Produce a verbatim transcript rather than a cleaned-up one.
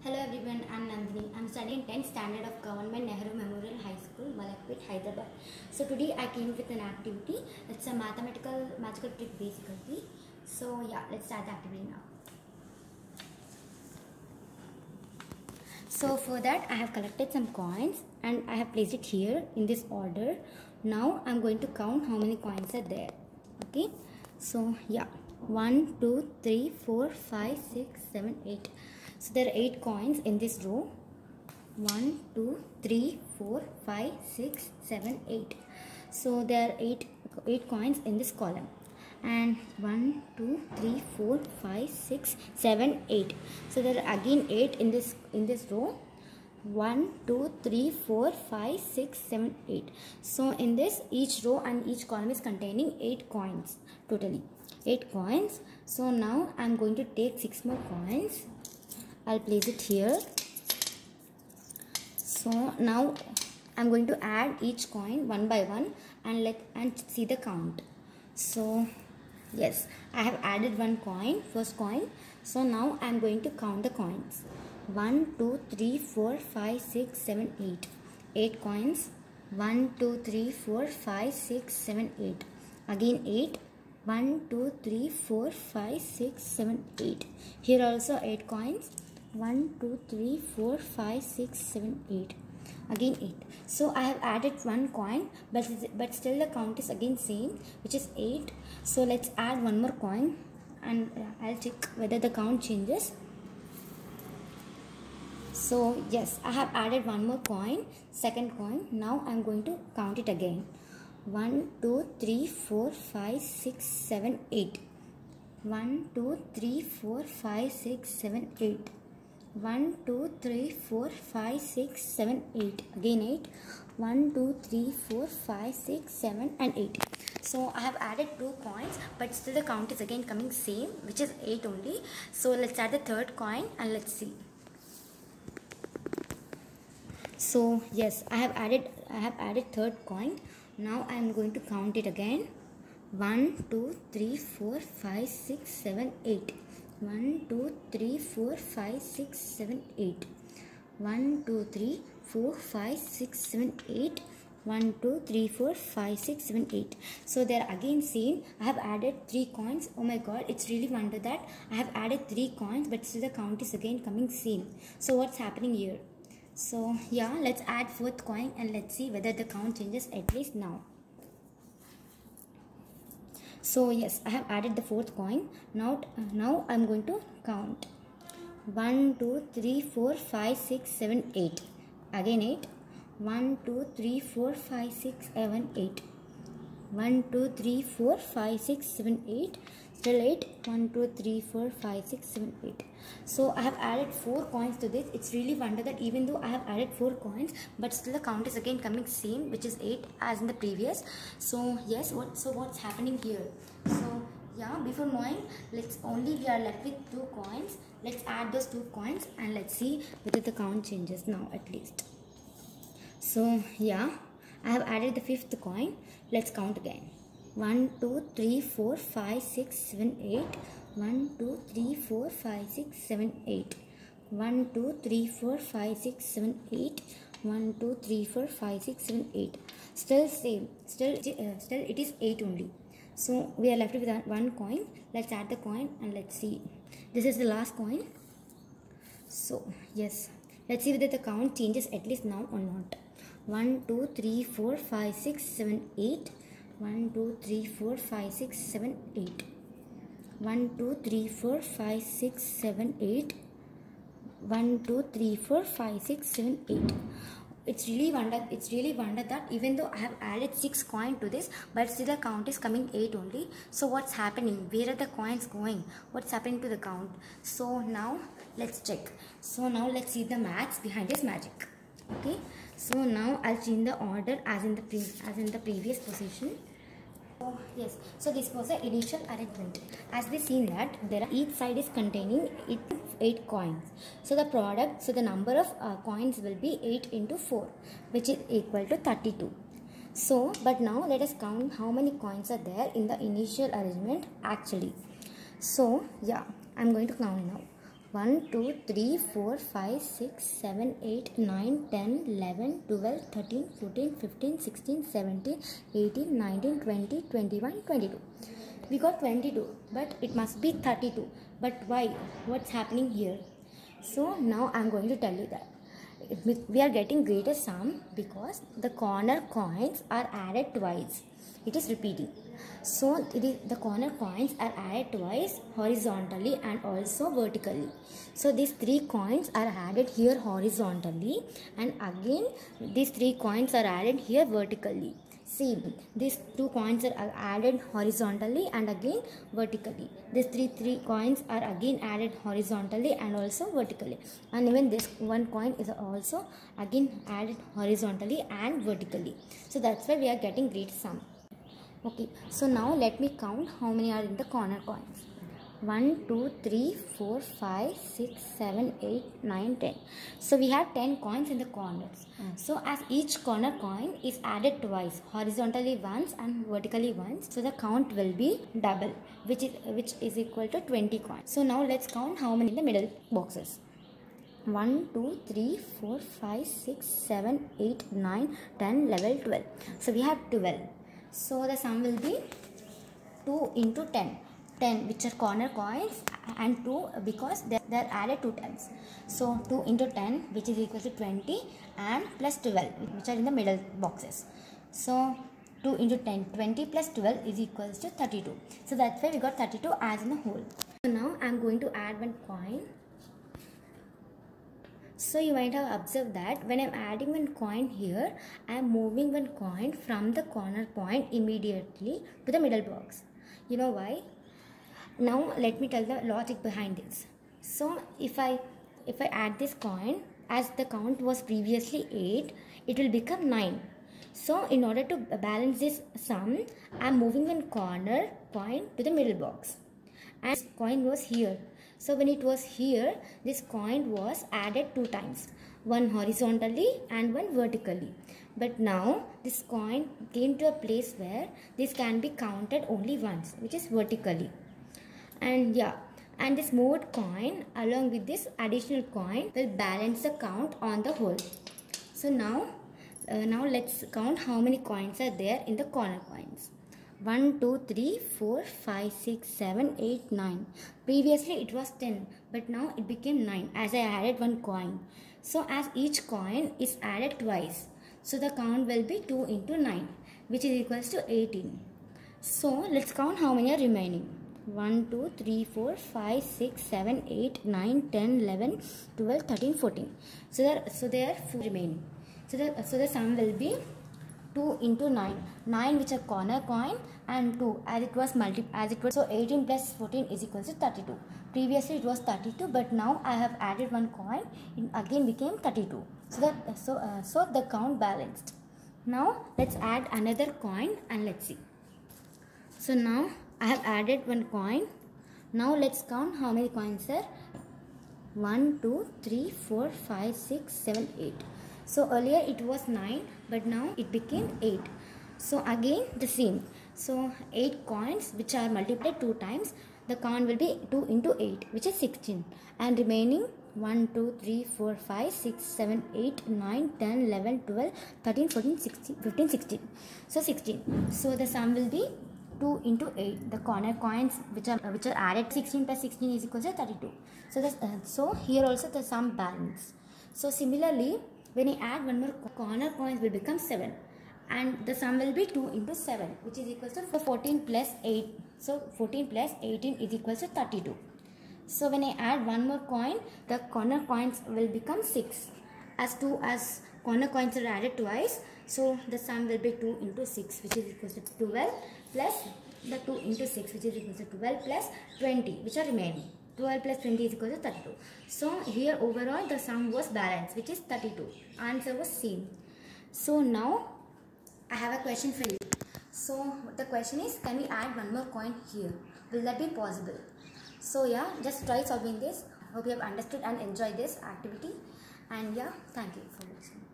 Hello everyone, I am Nandini. I am studying tenth standard of Government Nehru Memorial High School, Malakpet, Hyderabad. So today I came with an activity. It's a mathematical magical trick basically. So yeah, let's start the activity now. So for that I have collected some coins and I have placed it here in this order. Now I am going to count how many coins are there. Okay. So yeah, one, two, three, four, five, six, seven, eight. So there are eight coins in this row. one, two, three, four, five, six, seven, eight. So there are eight, eight coins in this column. And one, two, three, four, five, six, seven, eight. So there are again eight in this in this row. one, two, three, four, five, six, seven, eight. So in this each row and each column is containing eight coins totally. eight coins. So now I am going to take six more coins. I'll place it here. So now I'm going to add each coin one by one and let and see the count. So yes, I have added one coin, first coin. So now I'm going to count the coins. one, two, three, four, five, six, seven, eight. eight coins. one, two, three, four, five, six, seven, eight. Again eight. one, two, three, four, five, six, seven, eight. Here also eight coins. one, two, three, four, five, six, seven, eight. Again eight. So I have added one coin, but but still the count is again same, which is eight. So let's add one more coin, and I'll check whether the count changes. So yes, I have added one more coin, second coin. Now I'm going to count it again. one, two, three, four, five, six, seven, eight. one, two, three, four, five, six, seven, eight. one, two, three, four, five, six, seven, eight. Again eight. one, two, three, four, five, six, seven and eight. So I have added two coins, but still the count is again coming same, which is eight only. So let's add the third coin and let's see. So yes, I have added I have added third coin. Now I am going to count it again. one, two, three, four, five, six, seven, eight. one, two, three, four, five, six, seven, eight. one, two, three, four, five, six, seven, eight. one, two, three, four, five, six, seven, eight. So they are again same. I have added three coins. Oh my god, it's really wonder that I have added three coins, but still the count is again coming same. So what's happening here? So yeah, let's add fourth coin and let's see whether the count changes at least now. So yes, I have added the fourth coin. Now, uh, now I'm going to count. one, two, three, four, five, six, seven, eight. Again eight. one, two, three, four, five, six, seven, eight. one, two, three, four, five, six, seven, eight. Still eight. one, two, three, four, five, six, seven, eight. So I have added four coins to this. It's really wonder that even though I have added four coins, but still the count is again coming same, which is eight as in the previous. So yes, what so what's happening here? So yeah, before knowing, let's only we are left with two coins. Let's add those two coins and let's see whether the count changes now at least. So yeah, I have added the fifth coin. Let's count again. one, two, three, four, five, six, seven, eight. one, two, three, four, five, six, seven, eight. one, two, three, four, five, six, seven, eight. one, two, three, four, five, six, seven, eight. Still same. Still, uh, still it is eight only. So we are left with one coin. Let's add the coin and let's see. This is the last coin. So yes, let's see whether the count changes at least now or not. one, two, three, four, five, six, seven, eight. one, two, three, four, five, six, seven, eight. one, two, three, four, five, six, seven, eight. one, two, three, four, five, six, seven, eight. It's really wonder. It's really wonder that even though I have added six coins to this, but still the count is coming eight only. So what's happening? Where are the coins going? What's happening to the count? So now let's check. So now let's see the maths behind this magic. Okay. So now I'll change the order as in the pre as in the previous position. Oh yes. So this was the initial arrangement. As we seen that there are each side is containing eight, eight coins. So the product, so the number of uh, coins will be eight into four, which is equal to thirty-two. So but now let us count how many coins are there in the initial arrangement actually. So yeah, I'm going to count now. one, two, three, four, five, six, seven, eight, nine, ten, eleven, twelve, thirteen, fourteen, fifteen, sixteen, seventeen, eighteen, nineteen, twenty, twenty-one, twenty-two. We got twenty-two, but it must be thirty-two. But why? What's happening here? So now I'm going to tell you that. We are getting greater sum because the corner coins are added twice. It is repeating. So it is, the corner coins are added twice horizontally and also vertically. So these three coins are added here horizontally, and again these three coins are added here vertically. See, these two coins are added horizontally and again vertically. These three three coins are again added horizontally and also vertically, and even this one coin is also again added horizontally and vertically. So that's why we are getting great sum. Okay, so now let me count how many are in the corner coins. one, two, three, four, five, six, seven, eight, nine, ten. So we have ten coins in the corners. Mm. So as each corner coin is added twice, horizontally once and vertically once, so the count will be double, which is which is equal to twenty coins. So now let's count how many in the middle boxes. one, two, three, four, five, six, seven, eight, nine, ten, eleven, twelve. So we have twelve. So the sum will be two into ten. ten which are corner coins and two because they are added two times. So two into ten which is equal to twenty and plus twelve which are in the middle boxes. So two into ten, twenty plus twelve is equals to thirty-two. So that's why we got thirty-two as in the whole. So now I am going to add one coin. So you might have observed that when I am adding one coin here, I am moving one coin from the corner point immediately to the middle box. You know why? Now let me tell the logic behind this. So if I if I add this coin, as the count was previously eight, it will become nine. So in order to balance this sum, I am moving one corner coin to the middle box. And this coin was here. So when it was here, this coin was added two times, one horizontally and one vertically. But now this coin came to a place where this can be counted only once, which is vertically. And yeah, and this moved coin along with this additional coin will balance the count on the whole. So now, uh, now let's count how many coins are there in the corner coins. one, two, three, four, five, six, seven, eight, nine. Previously it was ten, but now it became nine as I added one coin. So as each coin is added twice, so the count will be two into nine, which is equals to eighteen. So let's count how many are remaining. one, two, three, four, five, six, seven, eight, nine, ten, eleven, twelve, thirteen, fourteen. So there, so there are four remaining. So the, so the sum will be two into nine. nine which are corner coin and two as it was multi as it was. So eighteen plus fourteen is equals to thirty-two. Previously it was thirty-two, but now I have added one coin. It again became thirty-two. So that so uh, so the count balanced. Now let's add another coin and let's see. So now I have added one coin. Now let's count how many coins are. one, two, three, four, five, six, seven, eight. So earlier it was nine, but now it became eight. So again the same. So eight coins which are multiplied two times, the count will be two into eight, which is sixteen. And remaining one, two, three, four, five, six, seven, eight, nine, ten, eleven, twelve, thirteen, fourteen, sixteen, fifteen, sixteen. So sixteen. So the sum will be two into eight. The corner coins which are which are added, sixteen plus sixteen is equal to thirty-two. So this, uh, so here also the sum balance. So similarly, when I add one more corner coins will become seven, and the sum will be two into seven, which is equal to fourteen plus eight. So fourteen plus eighteen is equal to thirty-two. So when I add one more coin, the corner coins will become six. As two as corner coins are added twice, so the sum will be two into six, which is equal to twelve, plus the two into six, which is equal to twelve, plus twenty, which are remaining. twelve plus twenty is equal to thirty-two. So here overall the sum was balanced, which is thirty-two. Answer was same. So now I have a question for you. So the question is, can we add one more coin here? Will that be possible? So yeah, just try solving this. Hope you have understood and enjoyed this activity. And yeah, thank you for watching.